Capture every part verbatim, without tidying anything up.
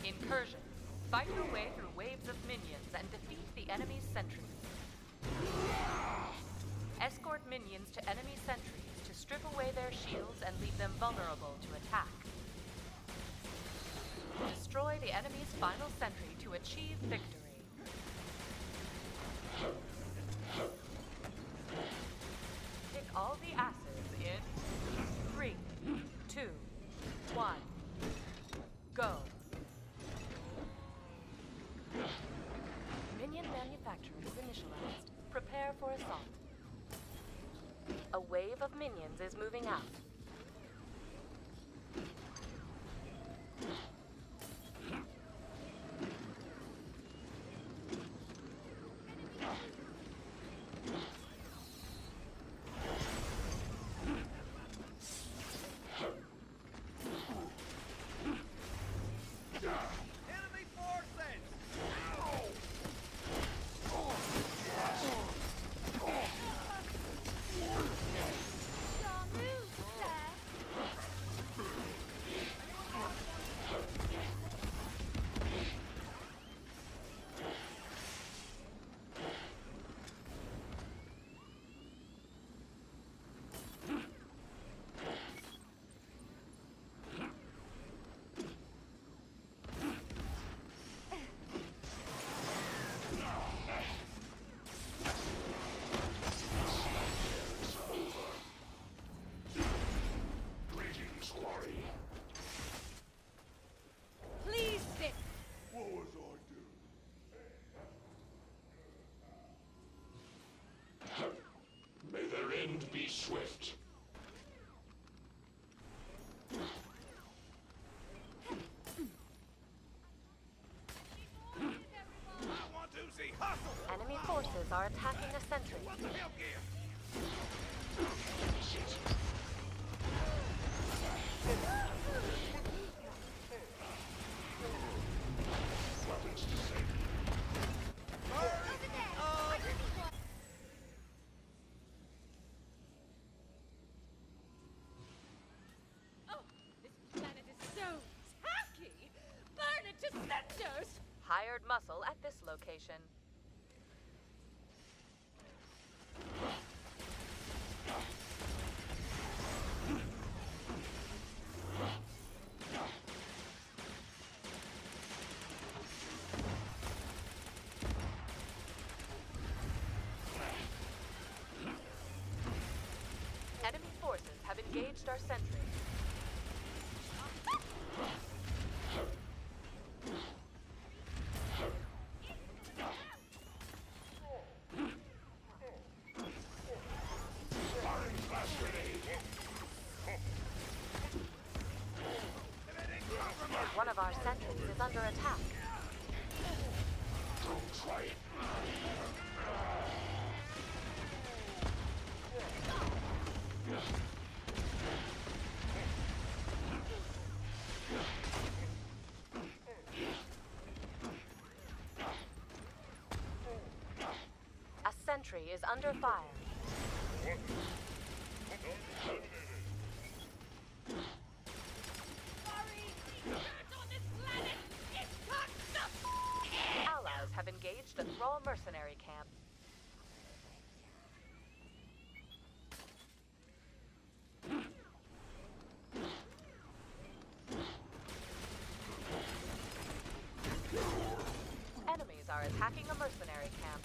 Incursion. Fight your way through waves of minions and defeat the enemy's sentries. Escort minions to enemy sentries to strip away their shields and leave them vulnerable to attack. Destroy the enemy's final sentry to achieve victory. Pick all the asses in three, two, one, go. Minion manufacturing is initialized. Prepare for assault. A wave of minions is moving out. Be swift. Enemy forces are attacking a sentry. Weapons disabled. Hired muscle at this location. Enemy forces have engaged our sentry. One of our sentries is under attack. Don't try it. A sentry is under fire. Allies have engaged the Thrall mercenary camp. Enemies are attacking a mercenary camp.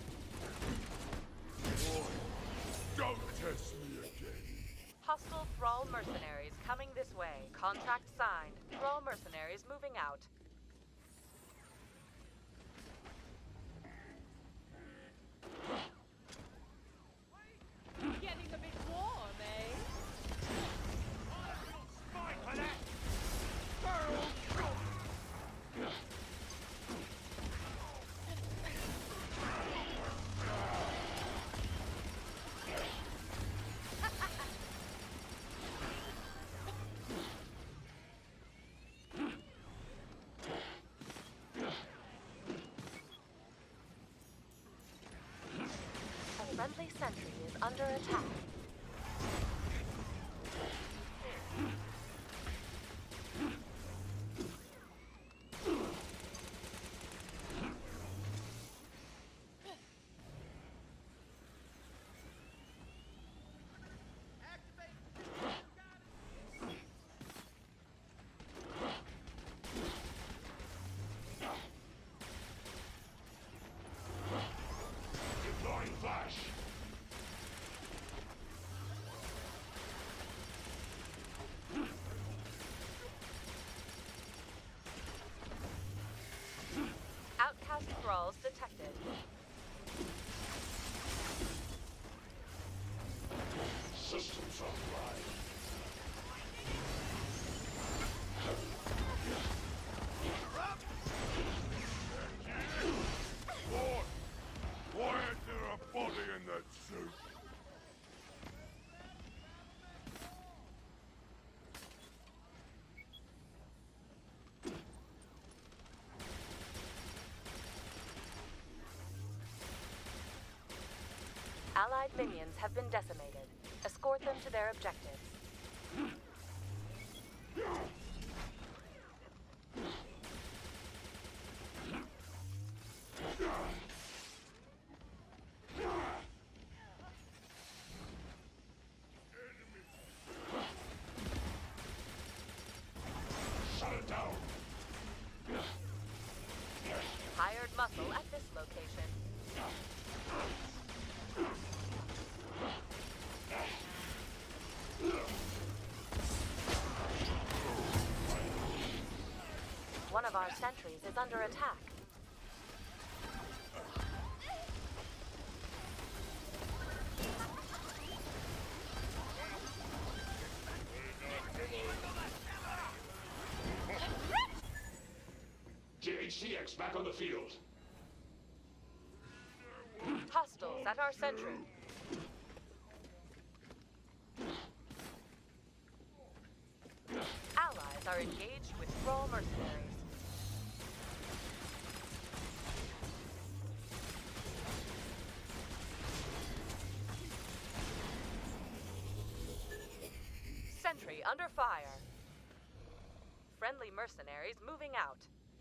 Boy, don't test me again. Hostile Thrall mercenaries coming this way. Contract signed. Thrall mercenaries moving out. Getting a bit warm, eh? Fight for that! A friendly sentry is under attack. Allied minions have been decimated. Escort them to their objectives. Shut it down. Hired muscle at this location. One of our sentries is under attack. J H C X back on the field. Hostiles at our sentry. Allies are engaged with Thrall mercenaries. Sentry under fire. Friendly mercenaries moving out.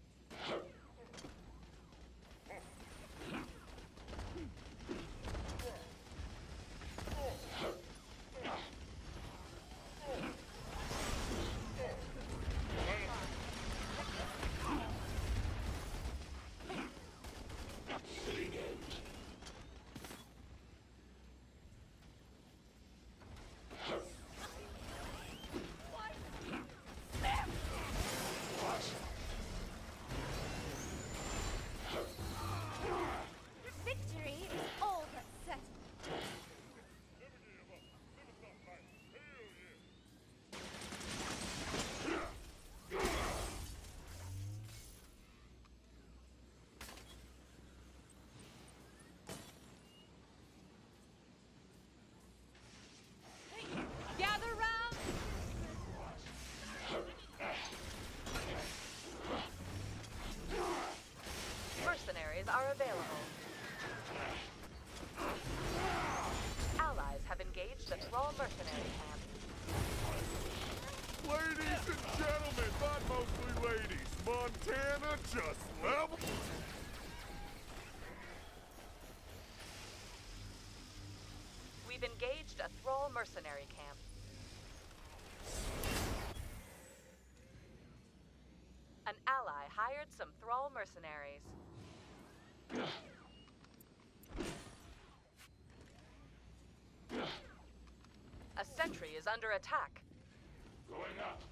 Victory is all but certain. Gather round. Mercenaries are available. Allies have engaged the Thrall mercenary camp. Ladies and gentlemen, not mostly ladies. Montana just level. We've engaged a Thrall mercenary camp. An ally hired some Thrall mercenaries. A sentry is under attack. Going up.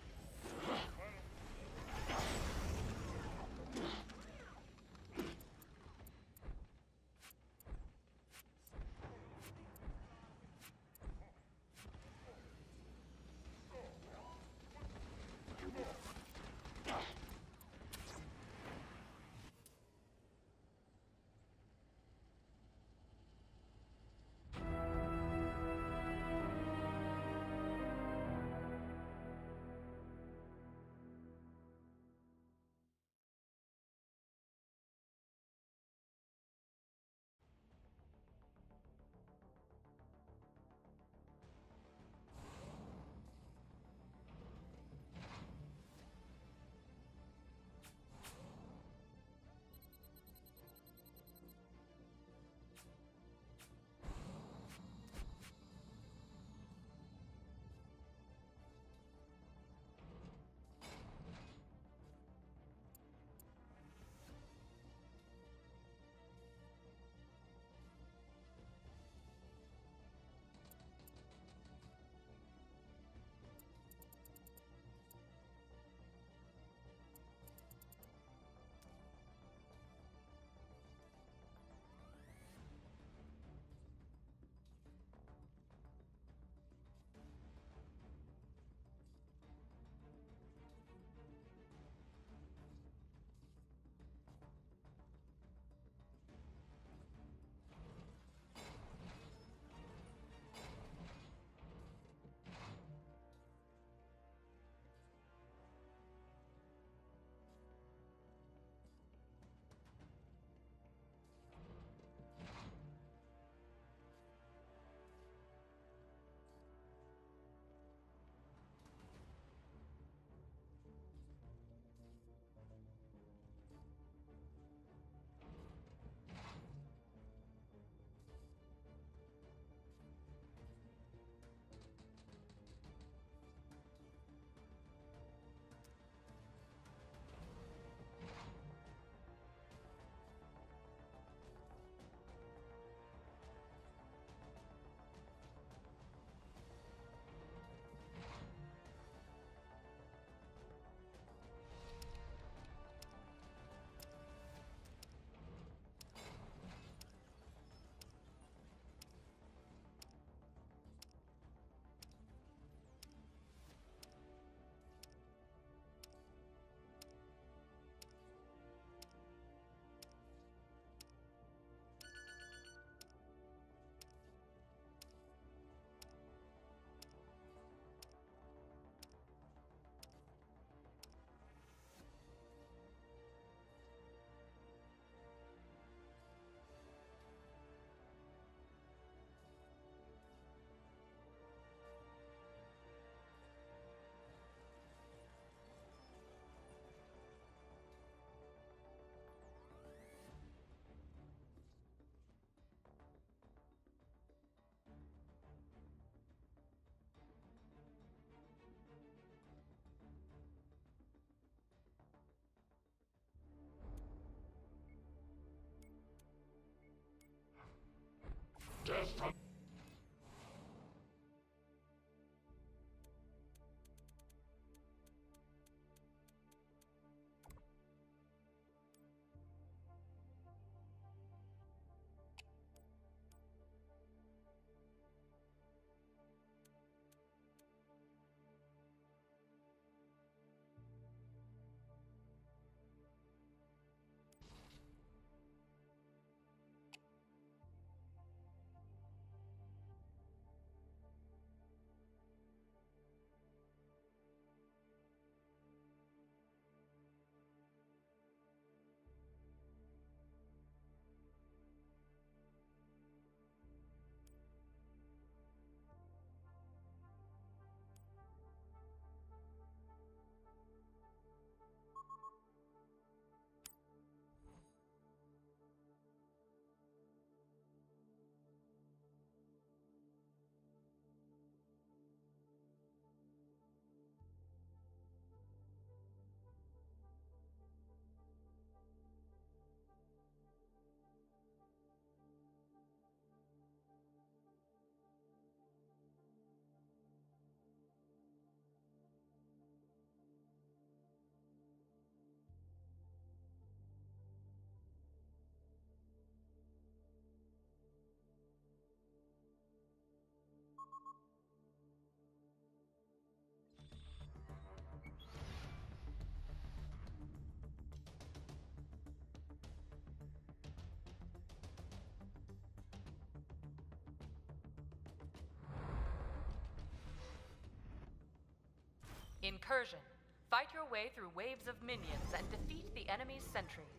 Incursion. Fight your way through waves of minions and defeat the enemy's sentries.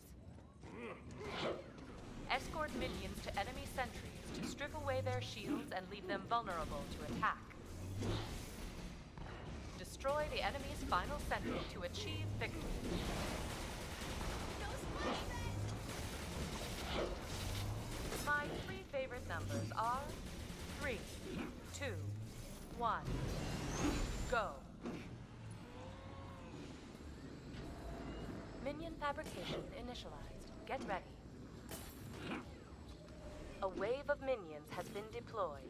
Escort minions to enemy sentries to strip away their shields and leave them vulnerable to attack. Destroy the enemy's final sentry to achieve victory. My three favorite numbers are three, two, one, go. Minion fabrication initialized. Get ready. A wave of minions has been deployed.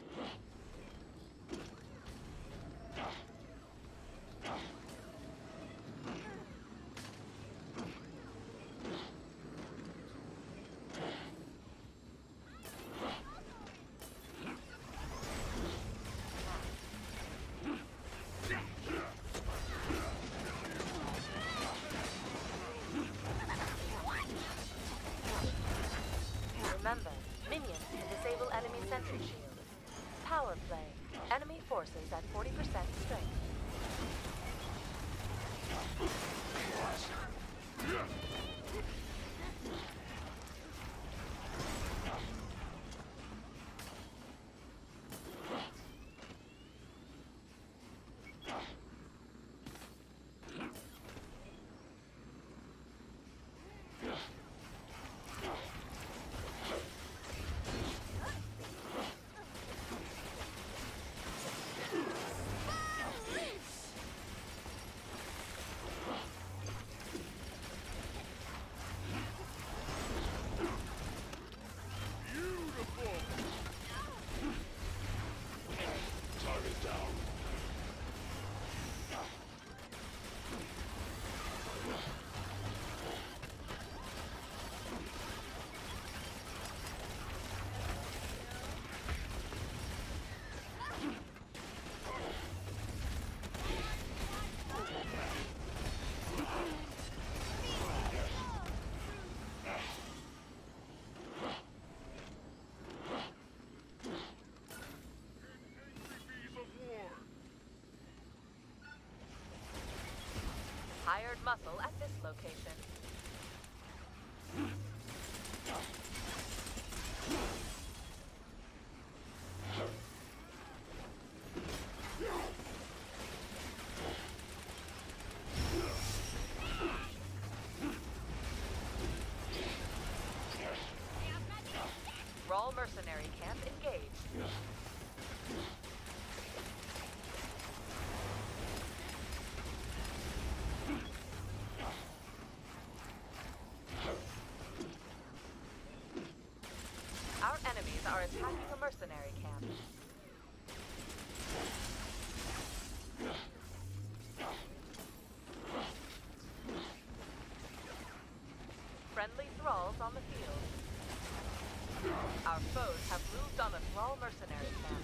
Remember, minions can disable enemy sentry shields. Power play. Enemy forces at forty percent strength. Hired muscle at this location. Raw mercenary camp engaged. Our enemies are attacking a mercenary camp. Friendly thralls on the field. Our foes have moved on a thrall mercenary camp.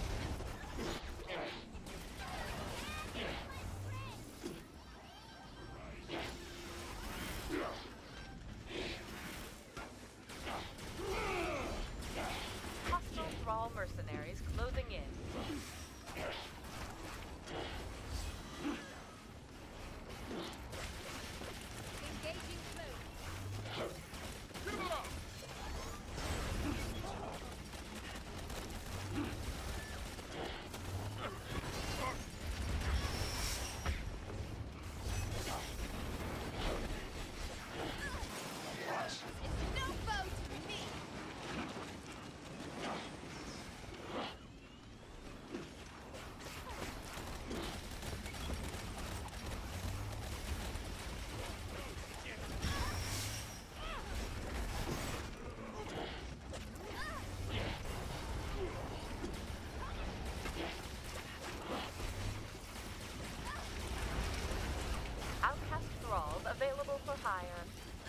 Hostile thrall mercenaries closing in. Engaging flow. Give it up! It's no foe to me. Outcast thralls available for hire.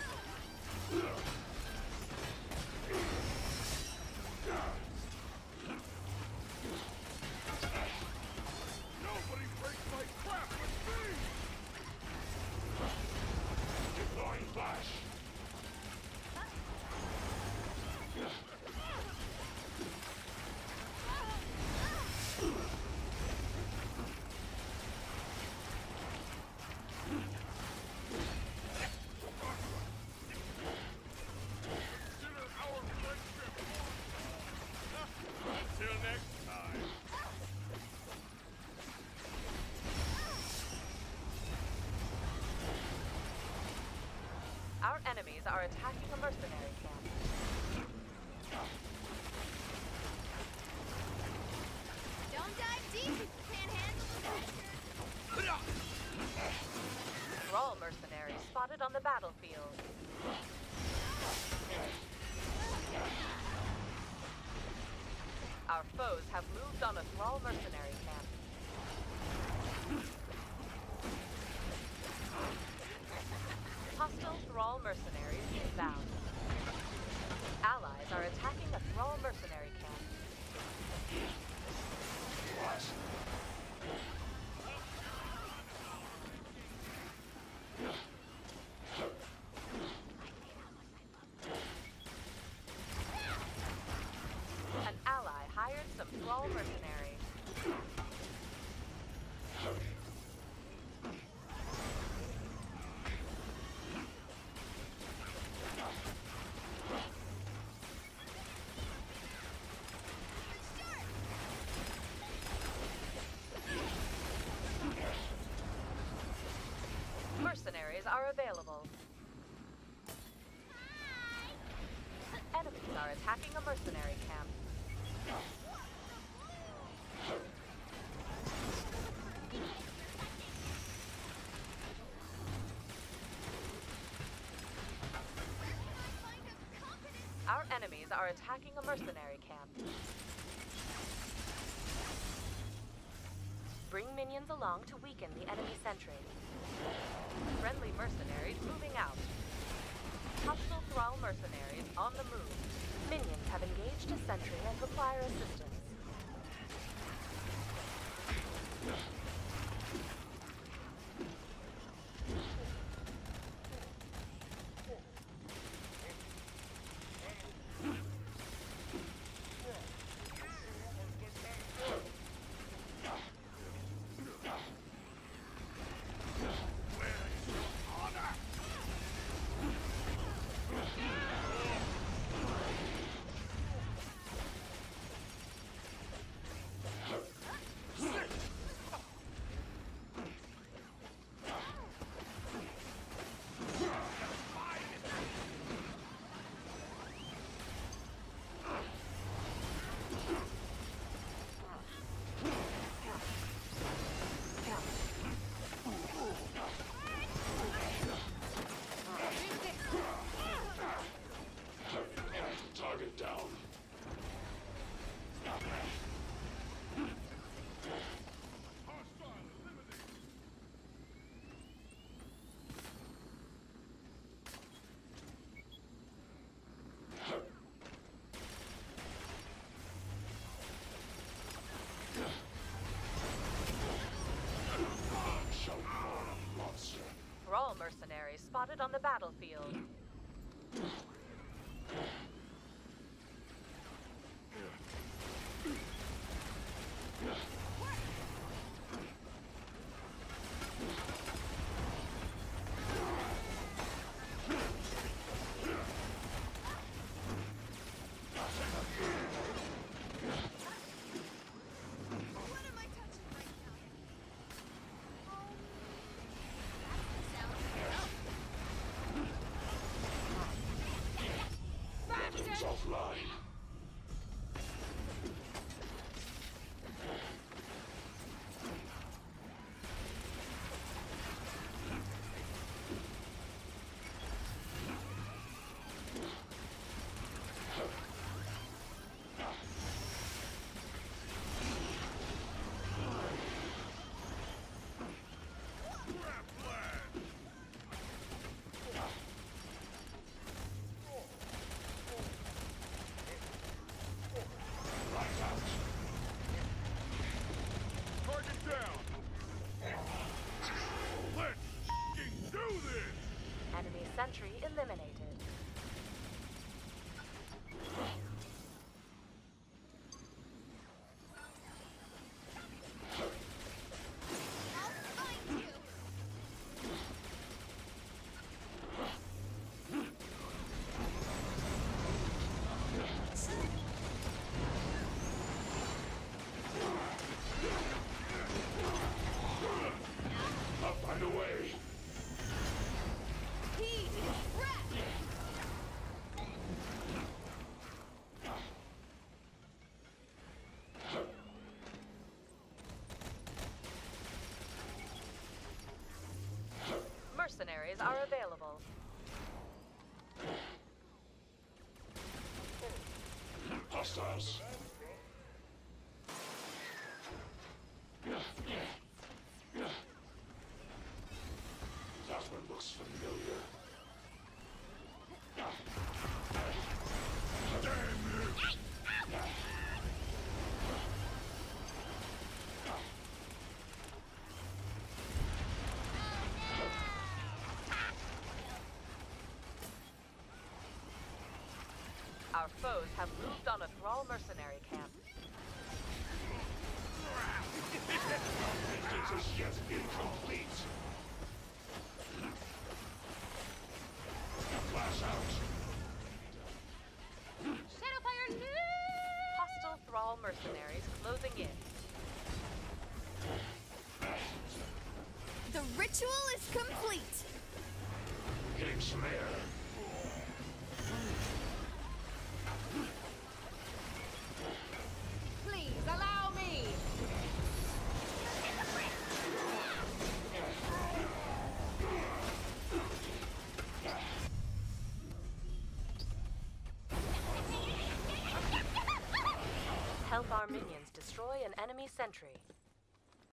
Nobody breaks my crap with me! Deploying flash! Consider our friendship! Until next time! Our enemies are attacking a mercenary camp. Don't dive deep if you can't handle the pressure. Thrall mercenaries spotted on the battlefield. Our foes have moved on a thrall mercenary camp. Hostile thrall mercenaries inbound. Allies are attacking a thrall mercenary camp. An ally hired some thrall mercenaries. Mercenaries are available. Enemies are attacking a mercenary camp. Our enemies are attacking a mercenary camp. Bring minions along to weaken the enemy sentry. Friendly mercenaries moving out. Hostile thrall mercenaries on the move. Minions have engaged a sentry and require assistance. mercenary spotted on the battlefield. What am I touching right now? Oh, that's the sound. It's offline. Target down! Let's f***ing do this! Enemy sentry eliminated. I'll find you. Up and away. Heat breath. Mercenaries are available. Hostiles. That one looks familiar. Our foes have moved on a Thrall mercenary camp. It is yet incomplete. Flash out. Shadowfire, no! Hostile Thrall mercenaries closing in. The ritual is complete. Getting some air. Please allow me. Help our minions destroy an enemy sentry.